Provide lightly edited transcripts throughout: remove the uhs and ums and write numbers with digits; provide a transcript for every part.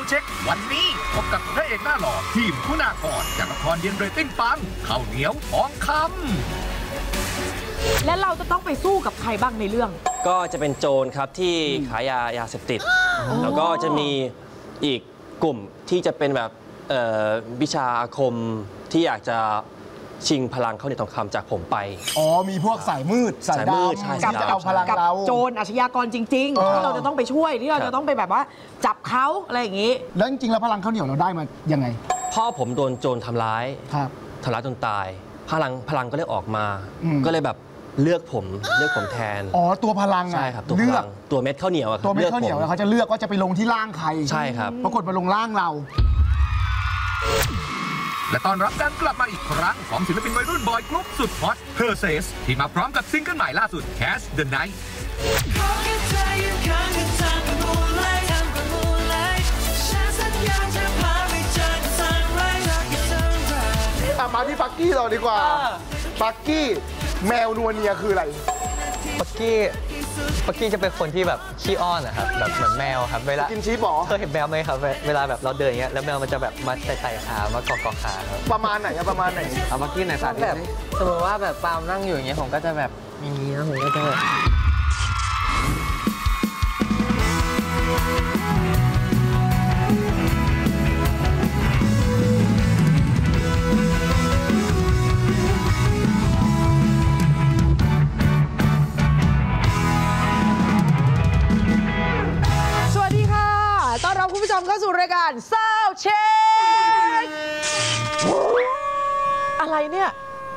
เช็ควันนี้พบกับพระเอกหน้าหล่อทีมคุณากรจากละครเย็นเรตติ้งปังข้าวเหนียวทองคำและเราจะต้องไปสู้กับใครบ้างในเรื่องก็จะเป็นโจรครับที่ขายยาเสพติดแล้วก็จะมีอีกกลุ่มที่จะเป็นแบบวิชาอาคมที่อยากจะชิงพลังข้าวเหนียวทองคำจากผมไปมีพวกสายมืดสายดำที่จะเอาพลังเราโจรอาชญากรจริงๆที่เราจะต้องไปช่วยที่เราจะต้องไปแบบว่าจับเขาอะไรอย่างนี้แล้วจริงๆแล้วพลังข้าวเหนียวเราได้มายังไงพ่อผมโดนโจรทำร้ายจนตายพลังก็เลยออกมาก็เลยแบบเลือกผมแทนตัวพลังใช่ครับตัวพลังตัวเม็ดข้าวเหนียวตัวเม็ดข้าวเหนียวแล้วเขาจะเลือกว่าจะไปลงที่ร่างใครใช่ครับปรากฏมาลงร่างเราและตอนรับการกลับมาอีกครั้งของศิลปินวัยรุ่นบอยกรุ๊ปสุดฮอต Herses ที่มาพร้อมกับซิงเกิลใหม่ล่าสุด Catch the Night มาที่ปักกี้เราดีกว่าปักกี้แมวนวลเนียคืออะไรปักกี้จะเป็นคนที่แบบขี้อ้อนนะครับแบบเหมือนแมวครับเวลากินชีสบอเคยเห็นแมวไหมครับเวลาแบบเราเดินอย่างเงี้ยแล้วแมวมันจะแบบมาไต่ขามาเกาะขาครับประมาณไหนเอาปักกี้ไหนสาธิตแบบสมมติว่าแบบปาล์มนั่งอยู่อย่างเงี้ยผมก็จะแบบอย่างนี้นะผมก็จะแบบต้อนรับคุณผู้ชมเข้าสู่รายการเซาเช็คอะไรเนี่ย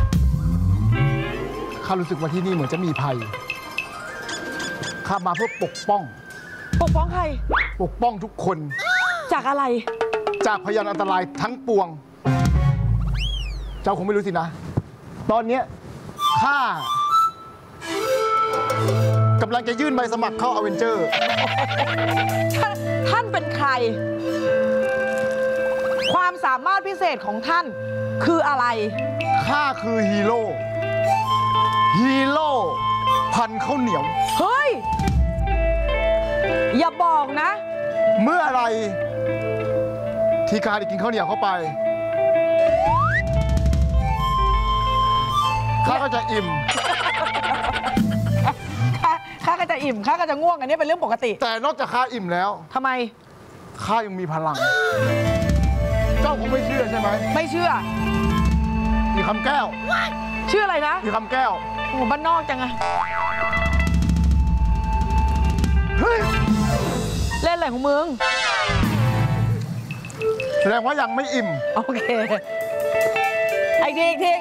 ข้ารู้สึกว่าที่นี่เหมือนจะมีภัยข้ามาเพื่อปกป้องใครปกป้องทุกคนจากอะไรจากพยานอันตรายทั้งปวงเจ้าคงไม่รู้สินะตอนนี้ข้ากำลังจะยื่นใบสมัครเข้าอเวนเจอร์ท่านเป็นใครความสามารถพิเศษของท่านคืออะไรข้าคือฮีโร่พันข้าวเหนียวเฮ้ยอย่าบอกนะเมื่ออะไรที่ข้าได้กินข้าวเหนียวเข้าไปข้าก็จะอิ่มข้าก็จะอิ่มข้าก็จะง่วงอันนี้เป็นเรื่องปกติแต่นอกจากข้าอิ่มแล้วทำไมข้ายังมีพลังเจ้าคงไม่เชื่อใช่ไหมไม่เชื่อมีคำแก้วชื่ออะไรนะมีคำแก้วโอ้บ้านนอกจังอะเฮ้ยเล่นอะไรของมึงแสดงว่ายังไม่อิ่มโอเคอีกที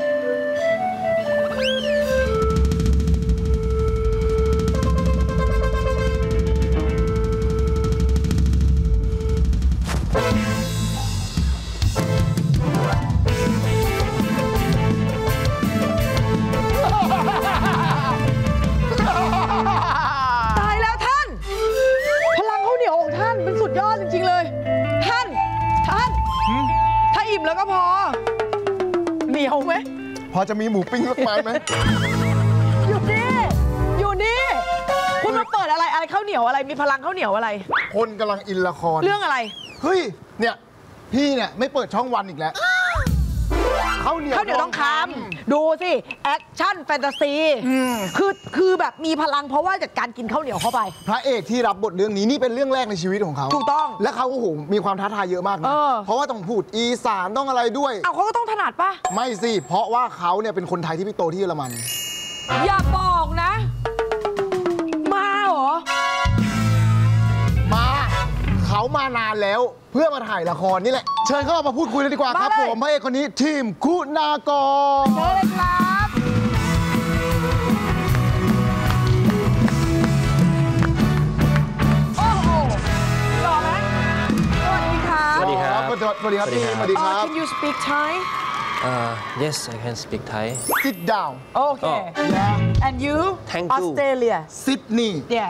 แล้วก็พอเหนียวไหมพอจะมีหมูปิ้งสักไม้ไหมอยู่นี่คุณมาเปิดอะไรข้าวเหนียวอะไรมีพลังข้าวเหนียวอะไรคนกำลังอินละครเรื่องอะไรเฮ้ยเนี่ยพี่เนี่ยไม่เปิดช่องวันอีกแล้วข้าวเหนียวต้องคำดูสิแอคชั่นแฟนตาซีคือแบบมีพลังเพราะว่าจากการกินข้าวเหนียวเข้าไปพระเอกที่รับบทเรื่องนี้นี่เป็นเรื่องแรกในชีวิตของเขาถูกต้องและเขาโอ้โหมีความท้าทายเยอะมากนะเพราะว่าต้องพูดอีสานต้องอะไรด้วยเขาก็ต้องถนัดปะไม่สิเพราะว่าเขาเนี่ยเป็นคนไทยที่ไปโตที่เยอรมันอย่าบอกนะมาเหรอมาเขามานานแล้วเพื่อมาถ่ายละครนี่แหละเชิญเข้ามาพูดคุยเลยดีกว่าครับผมพระเอกคนนี้ทีมคุณากรเชิญเลยครับโอ้โหหล่อไหมสวัสดีครับสวัสดีครับสวัสดีครับพี่สวัสดีครับ Can you speak Thai Yes I can speak Thai Sit down Okay And you Thank you Australia Sydney Yeah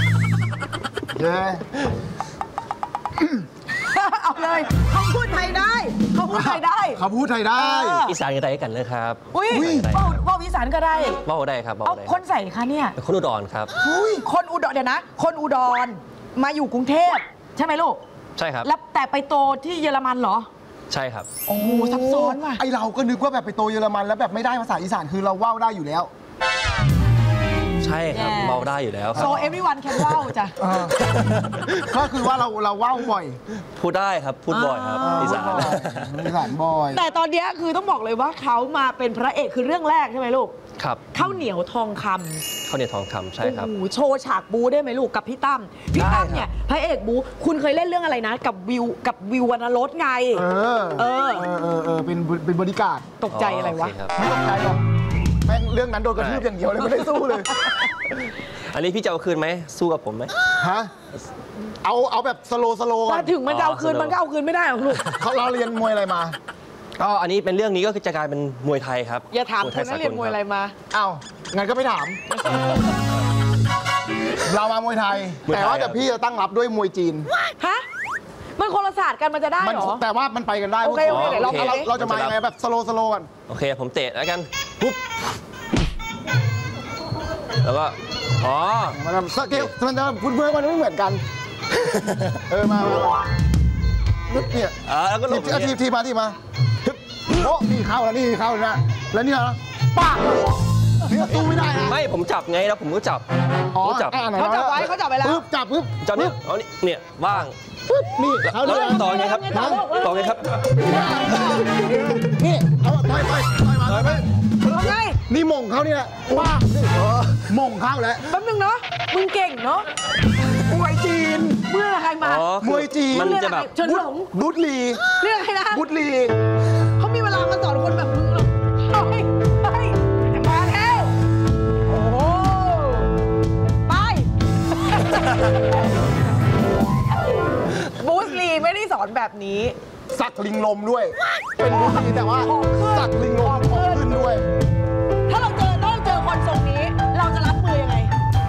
เอาเลยเขาพูดไทยได้เขาพูดไทยได้อีสานกันได้กันเลยครับว่าอีสานก็ได้ว่าได้ครับคนใส่คะเนี่ยคนอุดรครับคนอุดรเดี๋ยวนะคนอุดรมาอยู่กรุงเทพใช่ไหมลูกใช่ครับแล้วแต่ไปโตที่เยอรมันเหรอใช่ครับโอ้โหซับซ้อนว่ะไอเราก็นึกว่าแบบไปโตเยอรมันแล้วแบบไม่ได้ภาษาอีสานคือเราว่าวได้อยู่แล้วใช่ครับ Yes เมาได้อยู่แล้วครับ so everyone can wow จ้ะก็คือว่าเราว่าวบ่อยพูดได้ครับพูดบ่อยครับอีสานอีสานบ่อยแต่ตอนเนี้ยคือต้องบอกเลยว่าเขามาเป็นพระเอกคือเรื่องแรกใช่ไหมลูกครับข้าวเหนียวทองคข้าวเหนียวทองคำำใช่ครับโอ้โหโชว์ฉากบูได้ไหมลูกกับพี่ตั้มพี่ตั้มเนี่ยพระเอกบูคุณเคยเล่นเรื่องอะไรนะ กับวิววรรณรสไงเป็นบริการดตกใจอะไรวะโเคครับไม่ตกใจหรอกแม่งเรื่องนั้นโดนกระทืบอย่างเดียวเลยไม่ได้สู้เลยอันนี้พี่จะเอาคืนไหมสู้กับผมไหมฮะเอาแบบสโลก่อมาน ถึงมันจะเอาคืนมันก็เอาคืนไม่ได้หรอกลูกเราเรียนมวยอะไรมาก็อันนี้เป็นเรื่องนี้ก็คือจะกลายเป็นมวยไทยครับอย่าถามวยคไทนนั้นเรียนมวยอะไรมาเอางั้นก็ไม่ถาม เรามามวยไทย แต่ว่าแต่พี่จะตั้งรับด้วยมวยจีนฮะ มันคนละศาสตร์กันมันจะได้มันเหรอแต่ว่ามันไปกันได้โอเคโอเคพวกเดี๋ยวเราเราจะมายังไงแบบสโลกันโอเคผมเตะแล้วกันปุ๊บแล้วก็อ๋อมันจะสเกลมันจะฟุตบอลมันไม่เหมือนกัน มาเนี่ยแล้วก็หลบอย่างเงี้ยทีมาฮึบโอ้นี่เข้าแล้วนะแล้วนี่นะป้าเนี่ยสู้ไม่ได้นะไม่ผมจับไงแล้วผมก็จับอ๋อผมจับไหนเขาจับไว้เขาจับไว้แล้วปึ๊บจับปึ๊บจับเนี่ยเอานี่เนี่ยว่างปึ๊บนี่เขาแล้วเนี่ยต่อไงครับต่อต่อไงครับนี่เอาต่อยมาเอาไงนี่มงเขาเนี่ยป้ามงเข้าแล้วแป๊บนึงเนาะมึงเก่งเนาะมวยจีนเมื่อใครมาอ๋อคือมวยจีนมันจะแบบเฉินหลงบุตลีเรื่องอะไรนะบุตลีเขามีเวลามาสอนคนแบบมึงเหรอเฮ้ยมาแล้วโอ้โหไป บูสลีไม่ได้สอนแบบนี้สักลิงลมด้วย เป็นบุตลีแต่ว่าของขึ้นสักลิงลมของขึ้นด้วยถ้าเราเจอคนทรงนี้ เราจะรับมือยังไง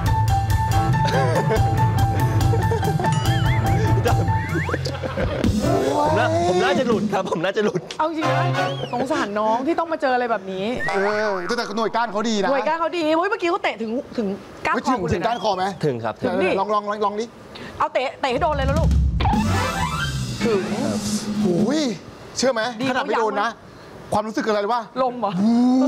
ผมน่าจะหลุดครับ ผมน่าจะหลุดเอาจริงนะสงสารน้องที่ต้องมาเจออะไรแบบนี้แต่หน่วยก้านเขาดีนะหน่วยก้านเขาดีเฮ้ยเมื่อกี้เขาเตะถึงก้านคอคุณถึงก้านคอไหมถึงครับถึงดิลองดิเอาเตะให้โดนเลยแล้วลูก ถึงหูยเชื่อไหมดีขนาดไม่เขาย้ำโดนนะ ความรู้สึกคืออะไรรู้ป่ะลมเหรอ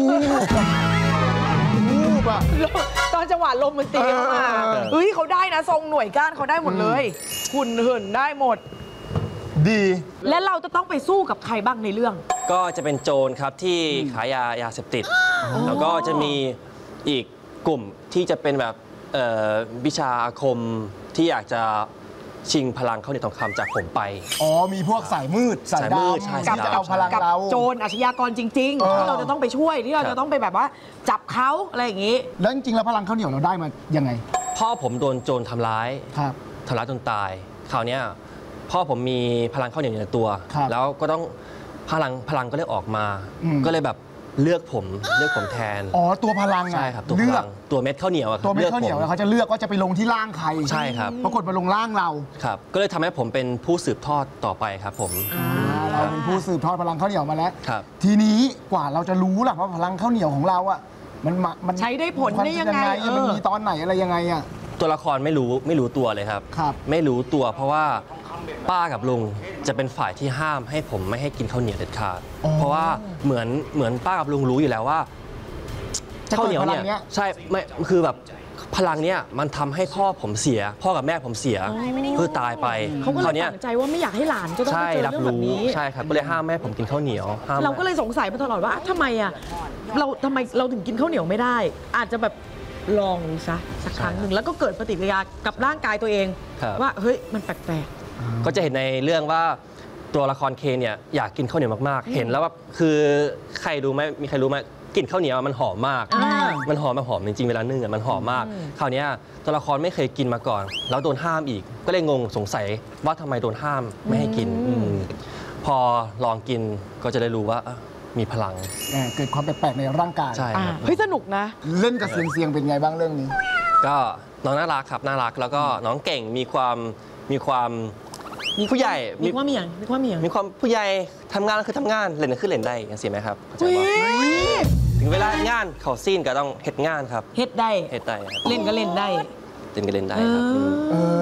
วูบอะตอนจังหวะลมมันตีเข้ามาเฮ้ยเขาได้นะทรงหน่วยก้านเขาได้หมดเลยหุ่นเหินได้หมดดีและเราจะต้องไปสู้กับใครบ้างในเรื่องก็จะเป็นโจรครับที่ขายยาเสพติด แล้วก็จะมีอีกกลุ่มที่จะเป็นแบบวิชาอาคมที่อยากจะชิงพลังข้าวเหนียวทองคำจากผมไปอ๋อมีพวกสายมืดสายสายมืดดำใช่ที่จะเอาพลังกับเราโจรอาชญากรจริงเออๆที่เราจะต้องไปช่วยที่เราจะต้องไปแบบว่าจับเขาอะไรอย่างนี้แล้วจริงๆแล้วพลังข้าวเหนียวเราได้มายังไงพ่อผมโดนโจรทำร้ายครับทำร้ายจนตาย คราวเนี้ยพ่อผมมีพลังข้าวเหนียวอยู่ในตัวครับแล้วก็ต้องพลังก็เลยออกมาอืมก็เลยแบบเลือกผมแทนอ๋อตัวพลังอะใช่ครับตัวพเลือลักงตัวเม็ดข้าวเหนียวอะครับตัวเม็ดข้าวเหนียวลืแล้วอกผมเขาจะเลือกว่าจะไปลงที่ร่างใครใช่ครับปรากฏมาลงร่างเราครับ ก็เลยทำให้ผมเป็นผู้สืบทอดต่อไปครับผมเราเป็นผู้สืบทอดพลังข้าวเหนียวมาแล้วครับทีนี้กว่าเราจะรู้ล่ะว่าพลังข้าวเหนียวของเราอะมันใช้ได้ผลได้ยังไงมันมีตอนไหนอะไรยังไงอะตัวละครไม่รู้ตัวเลยครับครับไม่รู้ตัวเพราะว่าป้ากับลุงจะเป็นฝ่ายที่ห้ามให้ผมไม่ให้กินข้าวเหนียวเด็ดขาดอ๋อเพราะว่าเหมือนป้ากับลุงรู้อยู่แล้วว่าจะข้าวเกิเหดนียวพลัเนี่งยเนี้ยใช่ไม่คือแบบพลังเนี้ยมันทำให้พ่อผมเสีย พ่อกับแม่ผมเสียคือตายไปเขาก็คเลราวย เนี้ยตั้งใจว่าไม่อยากให้หลานจะต้องใช่ไปเจอรับเรื่องแบบรู้นี้ใช่ครับก็เลยห้ามแม่ให้ผมกินข้าวเหนียวห้ามเราก็เลยสงสัยมาตลอดว่าทำไมอ่ะทำไมเราถึงกินข้าวเหนียวไม่ได้ อาจจะแบบลองดูซะสักครั้งหนึ่งแล้วก็เกิดปฏิกิริยากับร่างกายตัวเอง ว่าเฮ้ยมันแปลกก็จะเห็นในเรื่องว่าตัวละครเคนเนี่ยอยากกินข้าวเหนียวมากๆ เห็นแล้วว่าคือใครรู้ไหมมีใครรู้ไหมกลิ่นข้าวเหนียวมันหอมมาก มันหอมจริงๆเวลานึ่งอะมันหอมมาก คราวเนี้ยตัวละครไม่เคยกินมาก่อน แล้วโดนห้ามอีก ก็เลยงงสงสัยว่าทำไมโดนห้ามไม่ให้กินพอลองกินก็จะได้รู้ว่ามีพลังเกิดความแปลกๆในร่างกายใช่ครับเฮ้ยสนุกนะเล่นกับเสียงเป็นไงบ้างเรื่องนี้ก็น้องน่ารักครับน่ารักแล้วก็น้องเก่งมีความผู้ใหญ่มีความเหมียงมีความเหมียงมีความผู้ใหญ่ทำงานก็คือทำงานเล่นก็คือเล่นได้อย่างเสียไหมครับเข้าใจอุ๊ปะยถึงเวลางานเขาซีนก็ต้องเฮ็ดงานครับเฮ็ดได้เฮ็ดได้ครับเล่นก็เล่นได้เล่นก็เล่นได้ครับเออ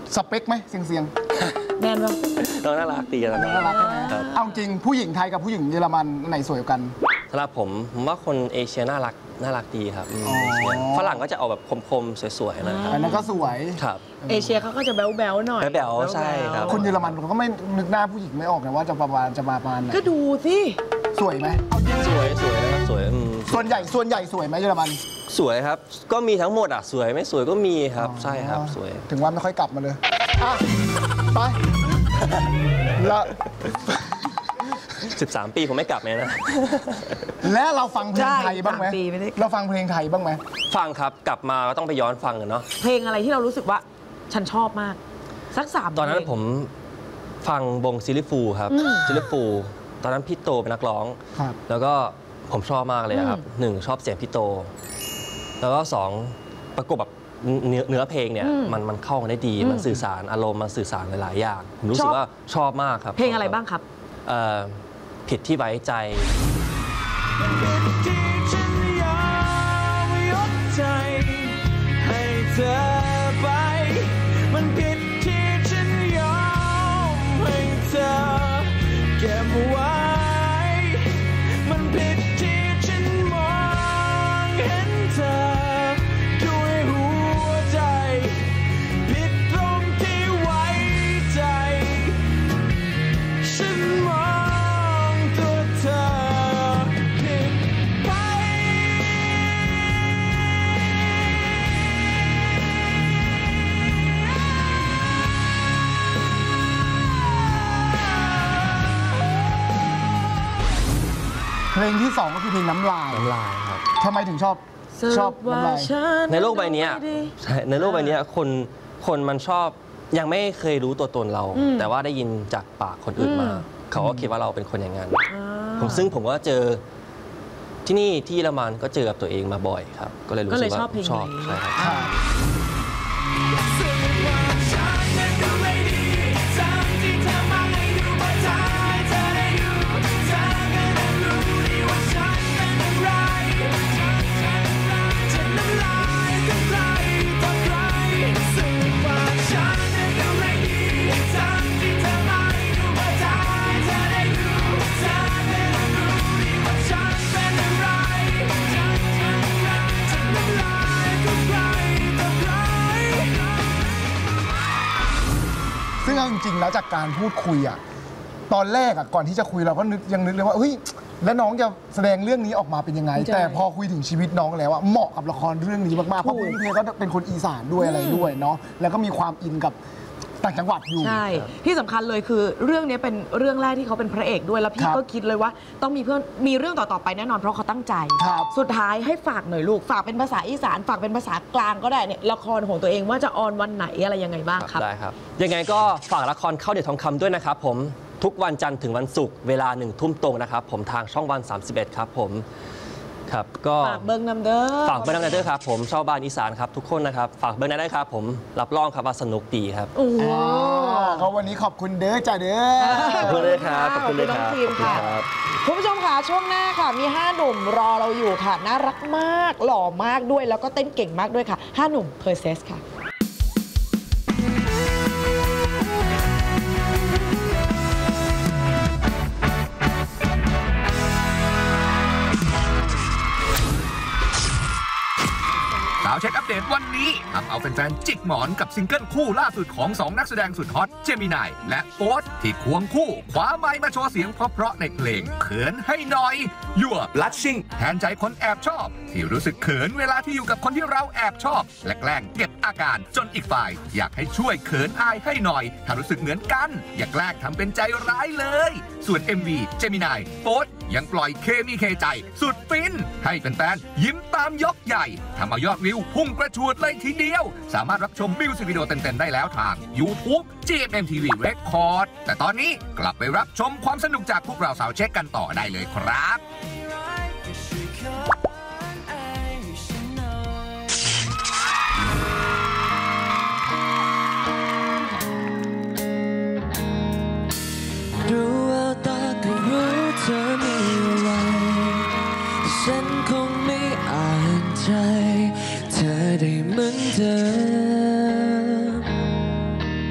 สเปคไหมเสียงแน่นปะน้องน่ารักดีนะน่ารักใช่ไหมเอาจริงผู้หญิงไทยกับผู้หญิงเยอรมันไหนสวยกว่ากันสำหรับผมว่าคนเอเชียน่ารักดีครับเอเชียฝรั่งก็จะเอาแบบคมๆสวยๆนะครับอันนั้นก็สวยครับเอเชียเขาก็จะแบ๊วๆหน่อยแบ๊วๆใช่ครับคนเยอรมันเขาก็ไม่นึกหน้าผู้หญิงไม่ออกนะว่าจะประมาณไหนก็ดูสิสวยไหมสวยนะครับสวยส่วนใหญ่สวยไหมเยอรมันสวยครับก็มีทั้งหมดอ่ะสวยไม่สวยก็มีครับใช่ครับสวยถึงว่าไม่ค่อยกลับมาเลยอ่ะไปแล้ว 13 ปีผมไม่กลับเลยนะและเราฟังเพลงไทยบ้างไหม 3 ปีไม่ได้เราฟังเพลงไทยบ้างไหมฟังครับกลับมาก็ต้องไปย้อนฟังกันเนาะเพลงอะไรที่เรารู้สึกว่าฉันชอบมาก สัก3 ตอนนั้นผมฟังวงซิลลิฟูครับซิลลิฟูตอนนั้นพี่โตเป็นนักร้องครับแล้วก็ผมชอบมากเลยครับ1ชอบเสียงพี่โต แล้วก็2ประกบแบบเนื้อเพลงเนี่ยมันเข้ากันได้ดีมันสื่อสารอารมณ์มันสื่อสารหลายๆอย่างผมรู้สึกว่าชอบมากครับเพลงอะไรบ้างครับผิดที่ไว้ใจที่ฉันยอมยกใจให้เธอไปมันผิดที่ฉันยอมให้เธอเก็บไว้มันผิดที่ฉันมองเห็นเธอด้วยหัวใจผิดตรงที่ไว้ใจฉันมองตัวเธอผิดไปเพลงที่ 2 ก็คือเพลงน้ำลายน้ำลายครับทำไมถึงชอบน้ำลายในโลกใบนี้ใช่ในโลกใบนี้คนมันชอบยังไม่เคยรู้ตัวตนเรา แต่ว่าได้ยินจากปากคนอื่นมา เขาก็คิดว่าเราเป็นคนอย่างนั้นซึ่งผมก็เจอที่นี่ที่เยอรมันก็เจอกับตัวเองมาบ่อยครับ ก็เลยรู้สึกว่าชอบเพลงนี้ใช่ครับซึ่งเอาจริงๆแล้วจากการพูดคุยอะตอนแรกอะก่อนที่จะคุยเราก็ยังนึกเลยว่าเฮ้ยแล้วน้องจะแสดงเรื่องนี้ออกมาเป็นยังไงใช่แต่พอคุยถึงชีวิตน้องแล้วอะเหมาะกับละครเรื่องนี้มากๆเพราะพื้นเพก็เป็นคนอีสานด้วยอะไรด้วยเนาะแล้วก็มีความอินกับต่างจังหวัดอยู่ใช่ ที่สำคัญเลยคือเรื่องนี้เป็นเรื่องแรกที่เขาเป็นพระเอกด้วยแล้วพี่ครับก็คิดเลยว่าต้องมีเรื่องต่อๆไปแน่นอนเพราะเขาตั้งใจครับสุดท้ายให้ฝากหน่อยลูกฝากเป็นภาษาอีสานฝากเป็นภาษากลางก็ได้เนี่ยละครของตัวเองว่าจะออนวันไหนอะไรยังไงบ้างครับได้ครับ ยังไงก็ฝากละครข้าวเด็ดทองคำด้วยนะครับผมทุกวันจันทร์ถึงวันศุกร์เวลา1 ทุ่มตรงนะครับผมทางช่องวัน 31 ครับผมครับก็ฝากเบิ้งนำเด้อฝากเบิ้งน้ำด้วยครับผมชาวบ้านอีสานครับทุกคนนะครับฝากเบิ้งได้ครับผมรับรองครับว่าสนุกดีครับโอ้โหก็วันนี้ขอบคุณเด้อจ้าเด้อขอบคุณเลยครับขอบคุณเลยน้คองรับทีมค่ะ คุณผู้ชมค่ะช่วงหน้าค่ะมี 5 หนุ่มรอเราอยู่ค่ะ น่ารักมากหล่อมากด้วยแล้วก็เต้นเก่งมากด้วยค่ะ 5 หนุ่มเพอร์เซสค่ะสาวเช็คอัปเดตวันนี้ทำเอาแฟนๆจิกหมอนกับซิงเกิลคู่ล่าสุดของ 2 นักแสดงสุดฮอตเจมินายและโฟร์ธที่ควงคู่คว้าไมค์มาโชว์เสียงเพราะๆในเพลงเขินให้หน่อย You're Blushing แทนใจคนแอบชอบ ที่รู้สึกเขินเวลาที่อยู่กับคนที่เราแอบชอบ และแกล้งเก็บอาการจนอีกฝ่าย อยากให้ช่วยเขินอายให้หน่อย ถ้ารู้สึกเหมือนกัน อย่าแกล้งทำเป็นใจร้ายเลย ส่วน MV เจมินายโฟร์ธยังปล่อยเคมีเคใจ สุดฟินให้แฟนๆยิ้มตามยกใหญ่ทำเอายอดวิวพุ่งกระฉูดเลยทีเดียว สามารถรับชมมิวสิกวิดีโอเต็มๆได้แล้วทาง YouTube GMMTV Record แต่ตอนนี้กลับไปรับชมความสนุกจากพวกเราสาวเช็คกันต่อได้เลยครับดูแววตาก็รู้เธอมีอะไรฉันคงไม่อ่านใจเธอได้เหมือนเดิม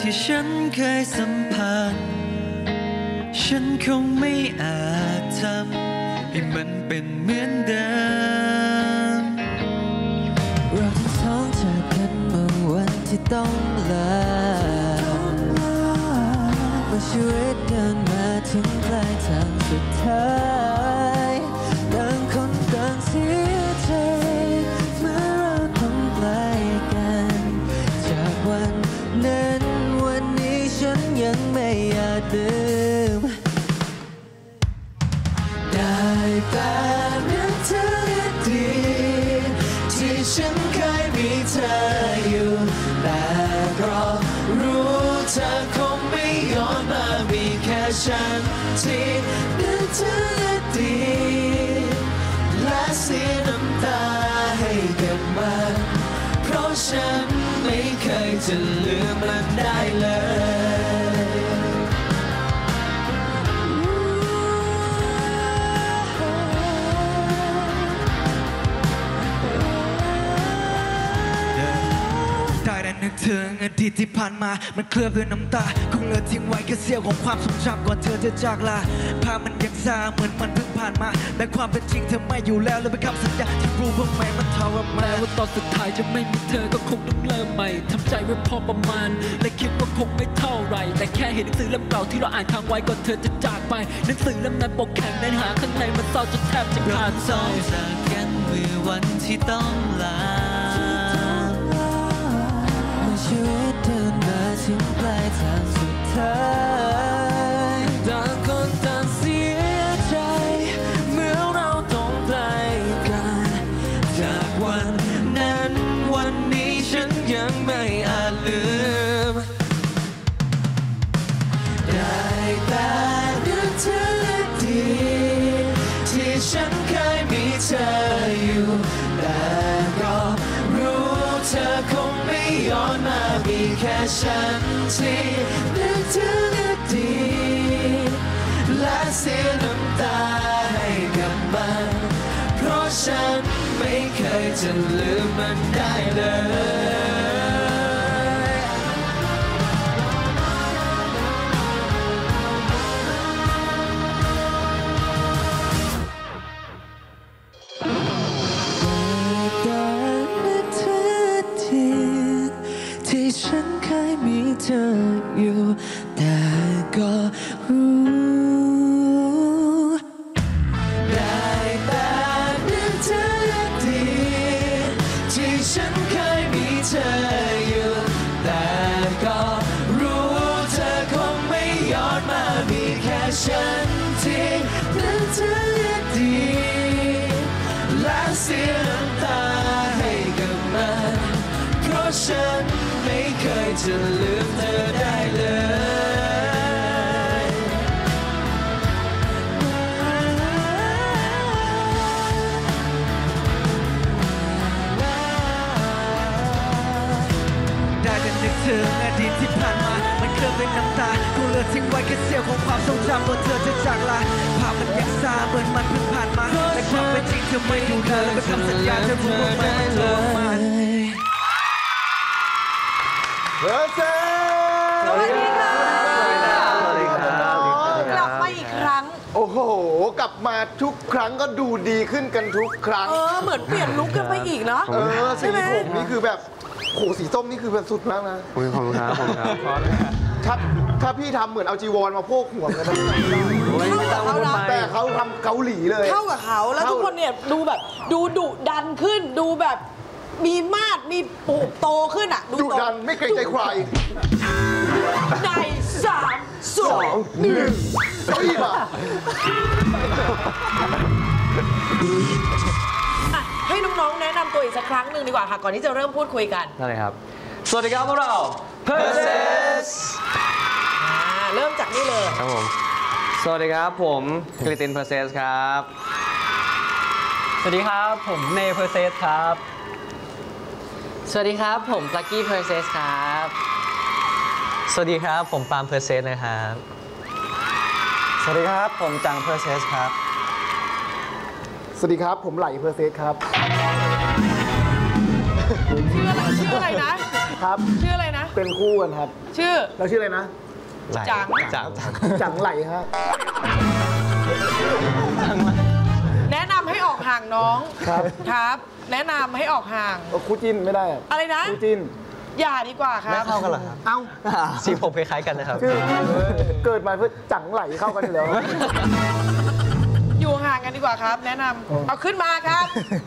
ที่ฉันเคยสัมผัสฉันคงไม่อาจทำให้มันเป็นเหมือนเดิมเราทั้งสองจากกันเมื่อวันที่ต้องลาเมื่อชีวิตเดินมาถึงปลายทางสุดท้ายต่างคนต่างเสียใจเมื่อเราต้องไกลกันจากวันนั้นวันนี้ฉันยังไม่อาจลืมได้แต่นึกถึงอดีตที่ฉันเคยมีเธออยู่แต่ก็รู้เธอคงไม่ย้อนมามีแค่ฉันที่นึกถึงอดีตและเสียน้ำตาให้กับมันเพราะฉันไม่เคยจะลืมมันได้เลยนึกถึงอดีตที่ผ่านมามันเคลือบด้วยน้ำตาคงเหลือทิ้งไว้แค่เสี้ยวของความทรงจำก่อนเธอจะจากลาภาพมันยังซาเหมือนมันเพิ่งผ่านมาแต่ความเป็นจริงเธอไม่อยู่แล้วเลยเป็นคำสัญญาที่รู้บ้างไหมมันทรมานว่าตอนสุดท้ายจะไม่มีเธอก็คงต้องเริ่มใหม่ทำใจไว้พอประมาณและคิดว่าคงไม่เท่าไรแต่แค่เห็นหนังสือเล่มเก่าที่เราอ่านค้างไว้ก่อนเธอจะจากไปหนังสือเล่มนั้นปกแข็งเนื้อหาข้างในมันเศร้าจนแทบจะขาดใจจากกันเมื่อวันที่ต้องลาชีวิตเดินมาถึงปลายทางสุดท้ายต่างคนต่างเสียใจเมื่อเราต้องไกลกันจากวันนั้นวันนี้ฉันยังไม่อาจลืมได้แต่นึกถึงอดีตที่ฉันเคยมีเธออยู่แต่ก็รู้เธอคงไม่ย้อนมามีแค่ฉันที่นึกถึงอดีตและเสียน้ำตาให้กับมันเพราะฉันไม่เคยจะลืมมันได้เลยที่ฉันเคยมีเธออยู่แต่ก็รู้ได้แต่นึกถึงอดีตที่ฉันเคยมีเธออยู่แต่ก็รู้เธอคงไม่ย้อนมามีแค่ฉันที่นึกถึงอดีตและเสียน้ำตาให้กับมันเพราะฉันไม่เคยจะลืมเธอได้เลยได้แต่นึกถึงอดีตที่ผ่านมามันเคลือบด้วยน้ำตาคงเหลือทิ้งไว้แค่เสี้ยวของความทรงจำก่อนเธอจะจากลาภาพมันยังซาเหมือนมันเพิ่งผ่านมาแต่ความเป็นจริงเธอไม่อยู่แล้วเป็นคำสัญญาเธอพูดว่ามันทรมานเพอร์เซสสวัสดีค่ะสวัสดีครับกลับมาอีกครั้งโอ้โห กลับมาทุกครั้งก็ดูดีขึ้นกันทุกครั้งเหมือนเปลี่ยนลุคกันไปอีกเนาะสีผมนี่คือแบบโหสีส้มนี่คือแบบสุดมากนะขอบคุณครับขอบคุณครับถ้าพี่ทำเหมือนเอาจีวรมาโพกหัวกันนะเข้ากับเขานะแต่เขาทำเกาหลีเลยเข้ากับเขาแล้วทุกคนเนี่ยดูแบบดูดุดันขึ้นดูแบบมีมาดมีปูโตขึ้นอ่ะดุดันไม่เกรงใจใครใน3 2 1 เฮ้ยมาให้น้องๆแนะนำตัวอีกสักครั้งหนึ่งดีกว่าค่ะก่อนที่จะเริ่มพูดคุยกันได้เลยครับสวัสดีครับพวกเรา Perses เริ่มจากนี่เลยครับผมสวัสดีครับผมกฤติน Perses ครับสวัสดีครับผมเน Perses ครับสวัสดีครับผมลักกี้ Perses ครับสวัสดีครับผมปาล์ม Perses นะครับสวัสดีครับผมจัง Perses ครับสวัสดีครับผมไหลเพอร์เซสครับชื่ออะไรนะฮครับชื่ออะไรนะเป็นคู่กันครับชื่อแล้วชื่ออะไรนะจังจังไหลฮะแนะนำให้ออกห่างน้องครับครับ แนะนำให้ออกห่างคู่จิ้นไม่ได้อะอะไรนะคู่จิ้นอย่าดีกว่าครับไม่เข้ากันเหรอครับเอ้าสีผมคล้ายๆกันนะครับคือเกิดมาเพื่อจังไหลเข้ากันอยู่แล้วอยู่ห่างกันดีกว่าครับ แนะนำเอาขึ้นมาครับ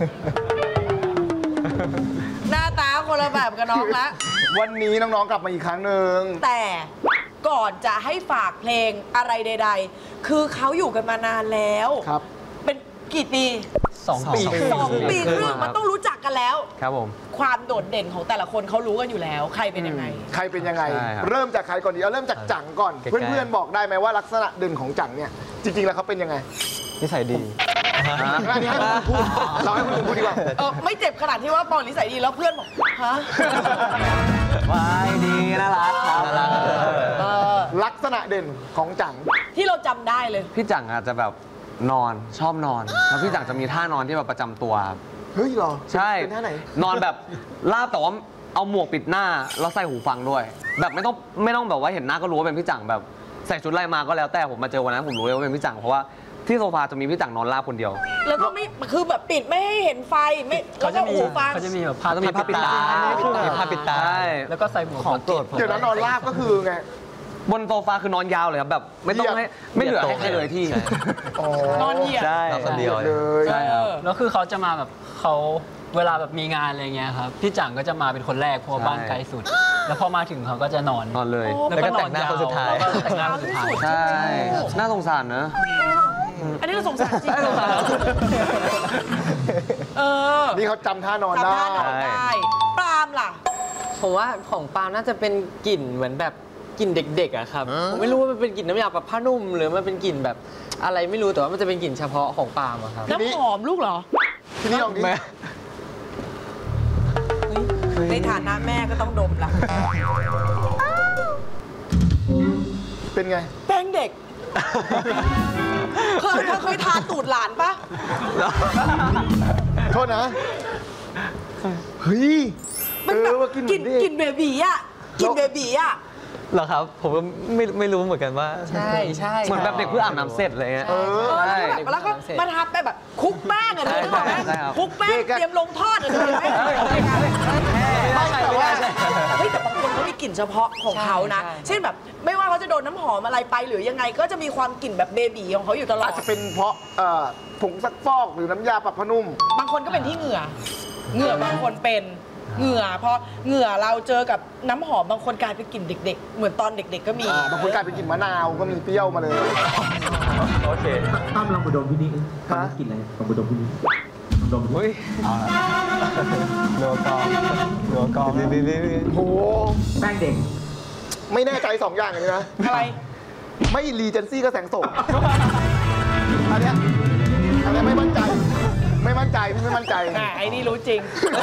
หน้าตาคนละแบบกับน้องละวันนี้น้องๆกลับมาอีกครั้งหนึ่งแต่ก่อนจะให้ฝากเพลงอะไรใด ๆ คือเขาอยู่กันมานานแล้วครับเป็นกี่ปี 2 ปี 2 ปีครึ่งมันต้องรู้จักกันแล้วครับผมความโดดเด่นของแต่ละคนเขารู้กันอยู่แล้ว ใครเป็นยังไงใครเป็นยังไงใช่ครับเริ่มจากใครก่อนดีเอาเริ่มจากจังก่อนใกล้ๆเพื่อนๆบอกได้ไหมว่าลักษณะเด่นของจังเนี่ย จริงๆแล้วเขาเป็นยังไงนิสัยดีอันนี้ให้คุณพูดเราให้คุณพูดดีกว่าไม่เจ็บขนาดที่ว่าปอนนิสัยดีแล้วเพื่อนบอกฮะวายดีน่ารักครับน่ารักลักษณะเด่นของจังที่เราจำได้เลยพี่จังอาจจะแบบนอนชอบนอน แล้วพี่จังจะมีท่านอนที่แบบประจำตัวครับเฮ้ยเหรอใช่เป็นท่าไหนนอนแบบราบแต่ว่าเอาหมวกปิดหน้าแล้วใส่หูฟังด้วย แบบไม่ต้องแบบว่าเห็นหน้าก็รู้ว่าเป็นพี่จังแบบใส่ชุดอะไรมาก็แล้วแต่ผมมาเจอวันนั้นผมรู้เลยว่าเป็นพี่จังเพราะว่าที่โซฟาจะมีพี่จังนอนราบคนเดียวแล้วก็ไม่คือแบบปิดไม่ให้เห็นไฟไม่แล้วก็หูฟังเขาจะมีแบบผ้าจะมีผ้าปิดตามีผ้าปิดตาใช่แล้วก็ใส่หมวกของโปรดผมเดี๋ยวนั้นนอนราบก็คือไงบนโซฟาคือนอนยาวเลยครับแบบไม่ต้องให้ไม่เหลือให้ใครเลยที่นอนเหยียดใช่เราคนเดียวเลยใช่ครับแล้วคือเขาจะมาแบบเขาเวลาแบบมีงานอะไรเงี้ยครับพี่จังก็จะมาเป็นคนแรกเพราะว่าบ้านไกลสุด แล้วพอมาถึงเขาก็จะนอนนอนเลยแล้วก็แต่งหน้าคนสุดท้ายแต่งหน้าคนสุดท้ายใช่น่าสงสารนะอันนี้เราสงสารจริงเออนี่เขาจำท่านอนจำได้ท่านอนได้ปาล์มล่ะผมว่าของปาล์มน่าจะเป็นกลิ่นเหมือนแบบกลิ่นเด็กๆอะครับ ผมไม่รู้ว่ามันเป็นกลิ่นน้ำยาปรับผ้านุ่มหรือมันเป็นกลิ่นแบบอะไรไม่รู้แต่ว่ามันจะเป็นกลิ่นเฉพาะของปาล์มอะครับน้ำหอมลูกเหรอทีนี้ลองดิในฐานะแม่ก็ต้องดมละเป็นไงแป้งเด็ก เคยทาตูดหลานปะโทษนะ เฮ้ยมันแบบว่ากินเหมือนเด็กกินเบบีอ่ะกินเบบีอ่ะเหรอครับ ผมก็ไม่รู้เหมือนกันว่าใช่ใช่เหมือนแบบเด็กเพิ่งอาบน้ำเสร็จอะไรเงี้ยแล้วก็แบบแล้วก็มาทำไปแบบคลุกแป้งอะเธอนึกออกไหมใช่ครับคลุกแป้งเตรียมลงทอดอะเธอเห็นไหมแต่ว่าเฮ้ยแต่บางคนเขามีกลิ่นเฉพาะของเขานะ เช่นแบบไม่ว่าเขาจะโดนน้ำหอมอะไรไปหรือยังไงก็จะมีความกลิ่นแบบเบบีของเขาอยู่ตลออาดจจะเป็นเพราะผงซักฟอกหรือน้ำยาปรับผ้านุ่มบางคนก็เป็นที่เหงื่อบางคนเป็นเหงื่อพอเหงื่อเราเจอกับน้ำหอมบางคนกลายเป็นกลิ่นเด็ก ๆ เหมือนตอนเด็ก ๆ ก็มีบางคนกลายเป็นกลิ่นมะนาวก็มีเปรี้ยวมาเลยโอเคตั้มลองไปดมพี่นี่ฮะกินอะไรลองไปดมพี่นี่ลองดมดูนัวกองโหแป้งเด็กไม่แน่ใจสองอย่างเลยนะอะไรไม่รีเจนซี่ก็แสงโสมอันเนี้ยไม่มั่นใจ ไม่มั่นใจพี่ไม่มั่นใจไอ้นี่รู้จริง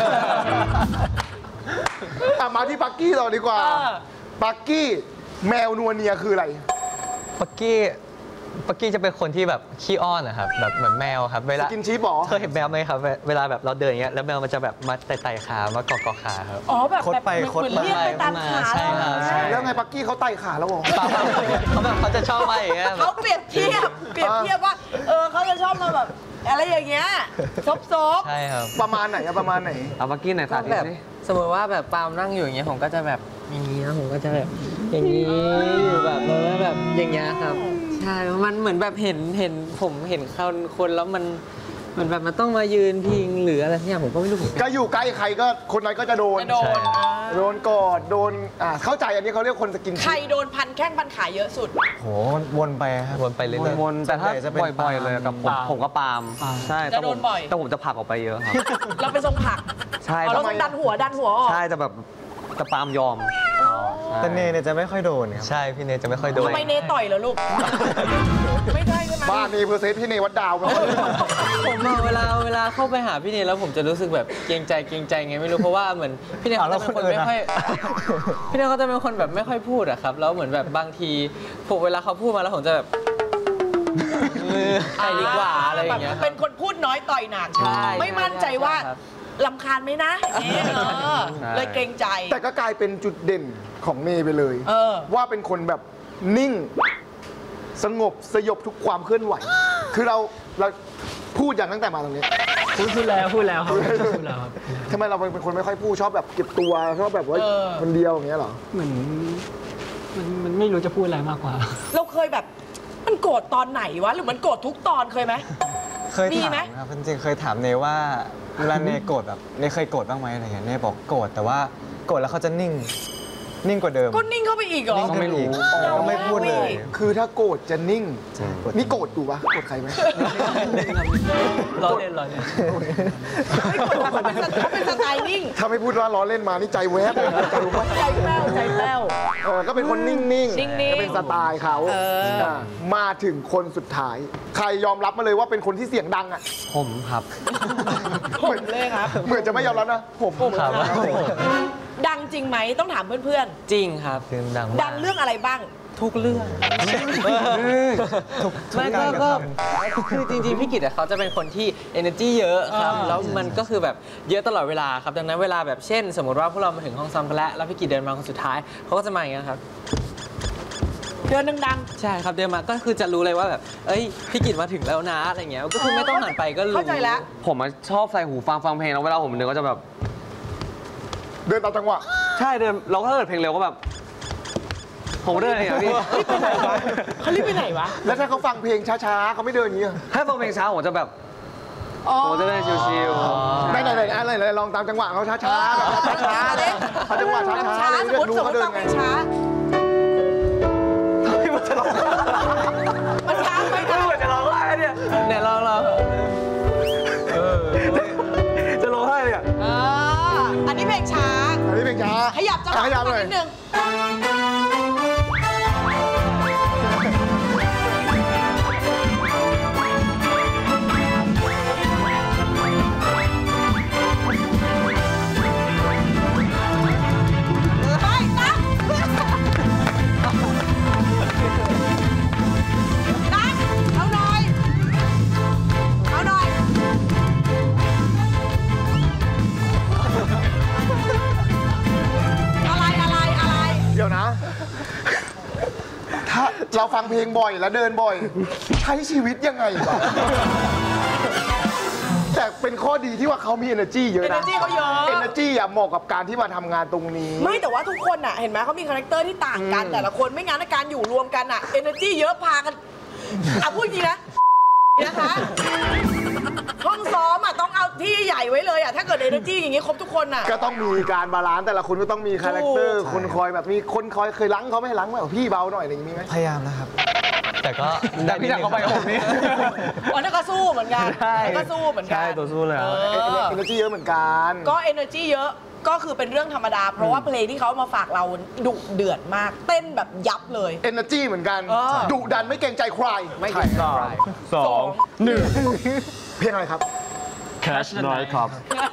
มาที่ปักกี้ต่อดีกว่า ปักกี้แมวนัวเนียคืออะไรปักกี้จะเป็นคนที่แบบขี้อ้อนนะครับแบบเหมือนแมวครับเวลากินชีสบอเคยเห็นแมวไหมครับเวลาแบบเราเดินอย่างเงี้ยแล้วแมวมันจะแบบมาไต่ๆขามาเกาะขาครับอ๋อแบบคดไปเหมือนคดมาเรียกไปตามขาใช่ครับใช่แล้วไงปักกี้เขาไต่ขาแล้วเหรอเขาแบบเขาจะชอบมาอย่างเงี้ยเขาเปรียบเทียบว่าเขาจะชอบมาแบบอะไรอย่างเงี้ยซบใช่ครับประมาณไหนอะประมาณไหนเอาบักกี้ไหนก็สาธิตแบบสิสมมติว่าแบบปาล์มนั่งอยู่อย่างเงี้ยผมก็จะแบบอย่างนี้นะผมก็จะแบบอย่างนี้อยู่แบบแล้วแบบอย่างเงี้ยครับใช่มันเหมือนแบบเห็นผมเห็นคนแล้วมันเหมือนแบบมันต้องมายืนพิงหรืออะไรสักอย่างผมก็ไม่รู้ผมก็อยู่ใกล้ใครก็คนนั้นก็จะโดนจะโดนโดนกอดโดนเข้าใจอันนี้เขาเรียกคนสกินใครชิปโดนพันแข้งพันขาเยอะสุดโหวนไปครับวนไปเรื่อยๆวนๆแต่ถ้าบ่อยๆเลยกับผมก็ปาล์มใช่จะโดนบ่อยแต่ผมจะผลักออกไปเยอะครับเราเป็นทรงผักใช่อ๋อเราต้องดันหัวออกใช่จะแบบจะปาล์มยอมแต่เนเนี่ยจะไม่ค่อยโดนครับใช่พี่เนจะไม่ค่อยโดนทำไมเนต่อยเหรอลูก ไม่ใช่ใช่ไหมบ้านนี้เพอร์เซนต์พี่เนวัดดาวกันผมอะเวลาเข้าไปหาพี่เนยแล้วผมจะรู้สึกแบบเกรงใจไงไม่รู้เพราะว่าเหมือนพี่เนยเขาจะเป็นคนไม่ค่อยพี่เนยเขาจะเป็นคนแบบไม่ค่อยพูดอะครับแล้วเหมือนแบบบางทีผมเวลาเขาพูดมาแล้วผมจะแบบไปดีกว่าอะไรอย่างเงี้ยเป็นคนพูดน้อยต่อยหนักใช่ไม่มั่นใจว่าครับลำคาญไหมนะอย่างนี้เลยเกรงใจแต่ก็กลายเป็นจุดเด่นของเนไปเลย ว่าเป็นคนแบบนิ่งสงบสยบทุกความเคลื่อนไหว คือเราพูดอย่างตั้งแต่มาตรงนี้พูดแล้วครับพูดแล้วครับทำไมเราเป็นคนไม่ค่อยพูดชอบแบบเก็บตัวชอบแบบว่าคนเดียวอย่างเงี้ยเหรอเหมือนมันไม่รู้จะพูดอะไรมากกว่าเราเคยแบบมันโกรธตอนไหนวะหรือมันโกรธทุกตอนเคยไหมเคยถามครับจริงๆเคยถามเนว่าเวลาเนโกรธแบบเนเคยโกรธบ้างไหมอะไรเงี้ยเนบอกโกรธแต่ว่าโกรธแล้วเขาจะนิ่งกว่าเดิมก็นิ่งเข้าไปอีกเหรอนิ่งเข้าไปอีกก็ไม่พูดเลยคือถ้าโกรธจะนิ่งนี่โกรธอยู่ปะโกรธใครไหมล้อเล่นไม่โกรธเขาเป็นสไตล์นิ่งถ้าไม่พูดว่าล้อเล่นมานี่ใจแวบเลยใจรู้ไหมใจแป้วก็เป็นคนนิ่งนิ่งก็เป็นสไตล์เขามาถึงคนสุดท้าย ใครยอมรับมาเลยว่าเป็นคนที่เสียงดังอ่ะผมครับผมเลยครับเหมือนจะไม่ยอมรับนะผมครับดังจริงไหมต้องถามเพื่อนจริงครับดังๆ ดังเรื่องอะไรบ้างทุกเรื่องไม่ก็คือจริงๆพี่กิตเขาจะเป็นคนที่ energy เยอะครับแล้วมันก็คือแบบเยอะตลอดเวลาครับดังนั้นเวลาแบบเช่น สมมติว่าพวกเรามาถึงห้องซ้อมกันแล้วพี่กิตเดินมาคนสุดท้ายเขาก็จะมาอย่างเงี้ยครับเดินดังใช่ครับเดินมาก็คือจะรู้เลยว่าแบบเอ้ยพี่กิตมาถึงแล้วนะอะไรเงี้ยก็คือไม่ต้องหันไปก็รู้เข้าใจแล้วผมชอบใส่หูฟังเพลงแล้วเวลาผมเดินก็จะแบบเดินตามจังหวะใช่เดินเราก็ถ้าเกิดเพลงเร็วก็แบบผมเดินอย่างนี้เขารีบไปไหนวะแล้วถ้าเขาฟังเพลงช้าๆเขาไม่เดินอย่างนี้ถ้าฟังเพลงช้าผมจะแบบผมจะเดินชิวๆไม่ไหนอะไรลองตามจังหวะเขาช้าๆแบบช้าๆเลยเขาจังหวะช้าๆเลยสมมติฟังเพลงช้ามันช้าไปนะจะร้องไห้เนี่ยเนี่ยลองจะร้องไห้เนี่ยอันนี้เพลงช้าอันนี้เพลงช้าขยับจังหวะขยับเลยนิดนึงเดี๋ยวนะ ถ้าเราฟังเพลงบ่อยแล้วเดินบ่อย ใช้ชีวิตยังไงวะ แต่เป็นข้อดีที่ว่าเขามี energy เยอะนะ energy เขาเยอะ energy อะเหมาะกับการที่มาทำงานตรงนี้ไม่แต่ว่าทุกคนอ่ะเห็นไหมเขามีคาแรคเตอร์ที่ต่างกันแต่ละคนไม่งั้นการอยู่รวมกันอ่ะ energy เยอะพากันพูดจริงนะนะคะห้องซ้อมอ่ะต้องเอาที่ใหญ่ไว้เลยอ่ะถ้าเกิด energy อย่างงี้ครบทุกคนอ่ะก็ต้องมีการบาลานซ์แต่ละคนก็ต้องมีคาแรคเตอร์คนคอยแบบมีคนคอยเคยล้างเขาไม่ให้ล้างไหมพี่เบาหน่อยอะไรอย่างนี้ไหมพยายามนะครับ แต่ก็พี่ดักเขาไปกับผมนี่อ๋อนั่นก็สู้เหมือนกันนั่นก็สู้เหมือนกันใช่ตัวสู้เลย energy เยอะเหมือนกันก็ energy เยอะก็คือเป็นเรื่องธรรมดาเพราะว่าเพลงที่เขามาฝากเราดุเดือดมากเต้นแบบยับเลย energy เหมือนกันดุดันไม่เกรงใจใครไม่เกรงใจ 2 1 เพลงอะไรครับ Cash Night ครับ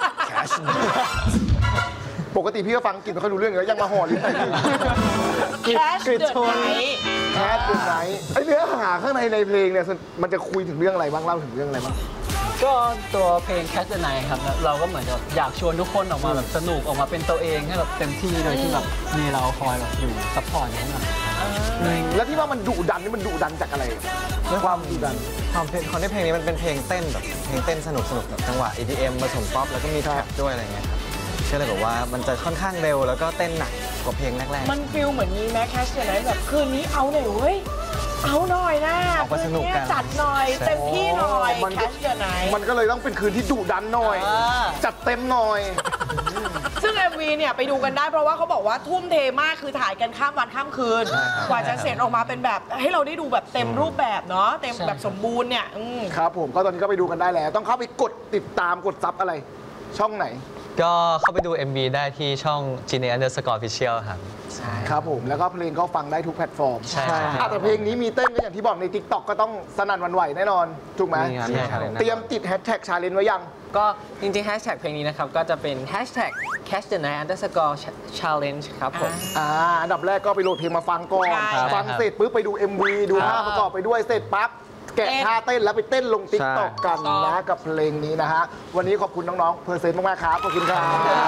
ปกติพี่ก็ฟังกินไม่ค่อยรู้เรื่องเลยยังมาห่อลิ้นใส่พี่ Cash the Night แคสเป็นไหนไอเนื้อหาข้างในเพลงเนี่ยมันจะคุยถึงเรื่องอะไรบ้างเล่าถึงเรื่องอะไรบ้างก็ตัวเพลง Catch the Night ครับเราก็เหมือนกับอยากชวนทุกคนออกมาแบบสนุกออกมาเป็นตัวเองให้แบบเต็มที่โดยที่แบบมีเราคอยแบบอยู่ซัพพอร์ตอย่างนั้นแล้วที่ว่ามันดุดันนี่มันดุดันจากอะไรความดุดันความที่เพลงนี้มันเป็นเพลงเต้นแบบเพลงเต้นสนุกแบบจังหวะ EDM ผสมป๊อปแล้วก็มีแท็บด้วยอะไรเงี้ยครับก็เลยแบบว่ามันจะค่อนข้างเร็วแล้วก็เต้นหนักกว่าเพลงแรกๆมันฟิลเหมือนมีแม็กแคชเชอร์ไนท์แบบคืนนี้เอาหน่อยเว้ยเอาหน่อยนะออกมาสนุกกันจัดหน่อยเต็มที่หน่อยแคชเชอร์ไนท์มันก็เลยต้องเป็นคืนที่ดุดันหน่อย จัดเต็มหน่อยซึ่ง MV เนี่ยไปดูกันได้เพราะว่าเขาบอกว่าทุ่มเทมากคือถ่ายกันข้ามวันข้ามคืน กว่าจะเสร็จออกมาเป็นแบบให้เราได้ดูแบบเต็มรูปแบบเนาะเต็มแบบสมบูรณ์เนี่ยครับผมก็ตอนนี้ก็ไปดูกันได้แล้ว ต้องเข้าไปกดติดตามกดซับอะไร ช่องไหนก็เข้าไปดู MV ได้ที่ช่อง Gene_Official ครับใช่ครับผมแล้วก็เพลงก็ฟังได้ทุกแพลตฟอร์มใช่ครับแต่เพลงนี้มีเต้นก็อย่างที่บอกใน TikTok ก็ต้องสนั่นหวันไหวแน่นอนถูกไหมมีครับเตรียมติดแฮชแท็กชาเลนจ์ไว้ยังก็จริงๆแฮชแท็กเพลงนี้นะครับก็จะเป็นแฮชแท็ก Catch the Night _challenge ครับผมอันดับแรกก็ไปโหลดเพลงมาฟังก่อนใช่ฟังเสร็จปุ๊บไปดู MV ดูภาพประกอบไปด้วยเสร็จปั๊บแกะท่าเต้นแล้วไปเต้นลงติ๊กต็อกกันนะกับเพลงนี้นะฮะวันนี้ขอบคุณน้องๆเพอร์เซนต์มากๆครับขอบคุณครับ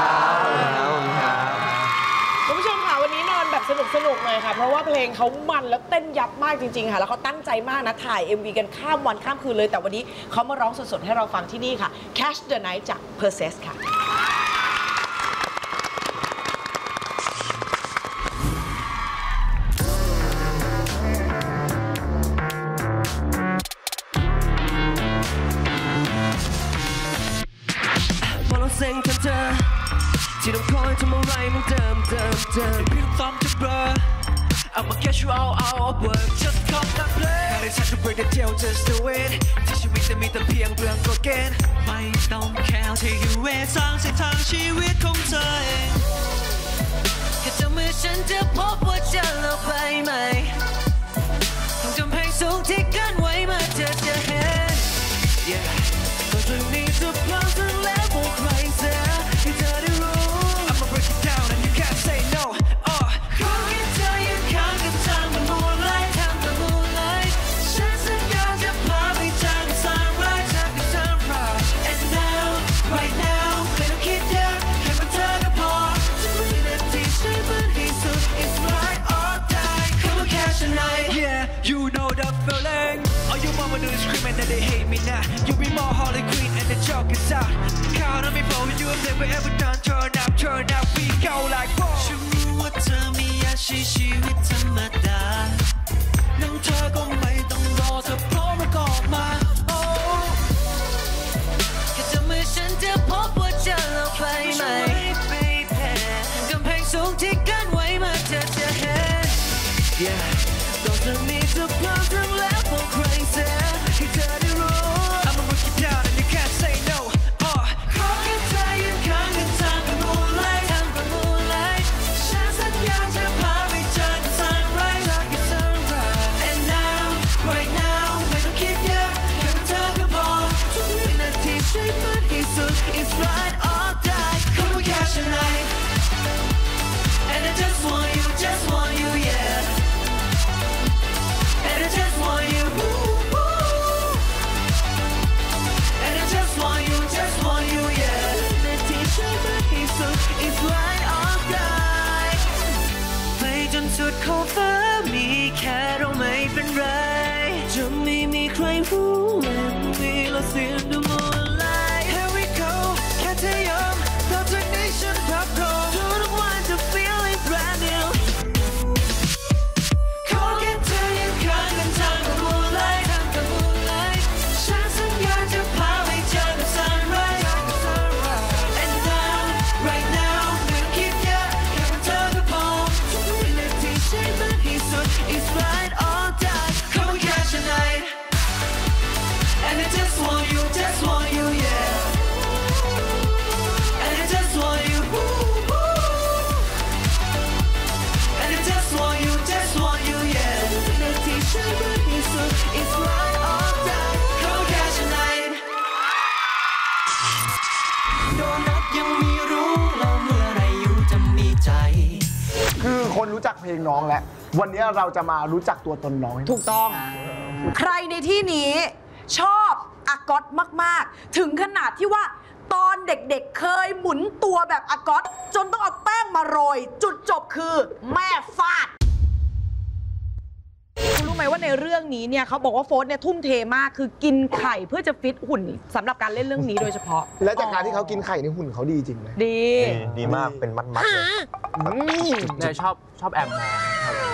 คุณผู้ชมค่ะวันนี้นอนแบบสนุกเลยค่ะเพราะว่าเพลงเขามันแล้วเต้นยับมากจริงๆค่ะแล้วเขาตั้งใจมากนะถ่าย MV กันข้ามวันข้ามคืนเลยแต่วันนี้เขามาร้องสดๆให้เราฟังที่นี่ค่ะ Catch the Night จาก Perses ค่ะเซ็งเธอที่ต้องคอยทำอะไรมันเดิมพี่ต้องซ้อมจะเบลอ I'ma catch you all out of work just come and play ถ้าได้ฉันจะ break the deal just do it ที่ชีวิตจะมีแต่เพียงเรื่องโกเกนไม่ต้องแค่ที่อยู่เวสร้างเส้นทางชีวิตของเธอเองแค่จะเมื่อฉันจะพบว่าจะเลิกไปไหมต้องจำเพลงสูงที่กั้นไว้มาเธอจะเห็น yeah ก็จะมีจะพร้อมทั้งแล้วบอกใครเสียให้เธอได้รู้ I'ma break it down and you can't say no ขอแค่เธอยืนข้างกันทางบน moonlight ทางบน moonlight ฉันสัญญาจะพาไปทาง sunrise ทาง sunrise and now right now ไม่ต้องคิดเยอะแค่เป็นเธอก็พอจะมีนาทีใช่มันให้สุด it's right or die come on catch the night yeah you know the feeling all you mama do is scream and then they hate me now you be more Harley Quinn and the joke is out count on me bro you have never ever done turn up we go like whoa ฉันรู้ว่าเธอไม่อยากใช้ชีวิตธรรมดานั่งเธอก็ไม่ต้องรอเธอพร้อมแล้วก็ออกมาโอ้แค่จะเมื่อฉันจะพบว่าจะเลิกไปไหมกำแพงสูงที่กั้นไว้มาเธอจะเห็น yeah ต้องจะมีจะพร้อมทั้งแล้วบอกใครเสียให้เธอได้รู้ I'ma break it down and you can't say no ขอแค่เธอยืนข้างกันทางบน moonlight ทางบน moonlight ฉันสัญญาจะพาไปเจอกัน sunrise จากกัน sunrise and now right now ไม่ต้องคิดเยอะแค่เป็นเธอก็พอทุกวินาทีใช่มันที่สุด it's right or die come on catch the night and I just want you yeah and I just want you and I just want you yeah นาทีใช่ไหมที่สุด it's right or die ไปจนสุดขอบฟ้ามีแค่เราไม่เป็นไรจะไม่มีใครรู้และมีเราเสียงดู moonlight here we go แค่เธอยอมต่อจากนี้ฉันพับโดนทุกวันจะ feeling brand newขอแค่เธอยืนข้างกันทางบน moonlight ทางบน moonlight ฉันสัญญาจะพาไปเจอกัน sunrise and now right now ไม่ต้องคิดเยอะแค่เป็นเธอก็พอทุกวินาทีใช่มันที่สุด it's right or die come on catch the night and I just want you yeah and I just want you and I just want you yeah นาทีใช่มันที่สุด it's right or die come on catch the night โดนัทยังไม่รู้แล้วเมื่อไรอยู่จะมีใจคือคนรู้จักเพลงน้องแล้ววันนี้เราจะมารู้จักตัวตนน้องถูกต้อง ใครในที่นี้ชอบอากอตมากๆถึงขนาดที่ว่าตอนเด็กๆเคยหมุนตัวแบบอากอตจนต้องเอาแป้งมาโรยจุดจบคือแม่ฟาดคุณรู้ไหมว่าในเรื่องนี้เนี่ยเขาบอกว่าโฟร์เนี่ยทุ่มเทมากคือกินไข่เพื่อจะฟิตหุ่นสำหรับการเล่นเรื่องนี้โดยเฉพาะและจากการที่เขากินไข่ในหุ่นเขาดีจริงไหมดีดีมากเป็นมัดๆเลยเนี่ยชอบแอบมองครับ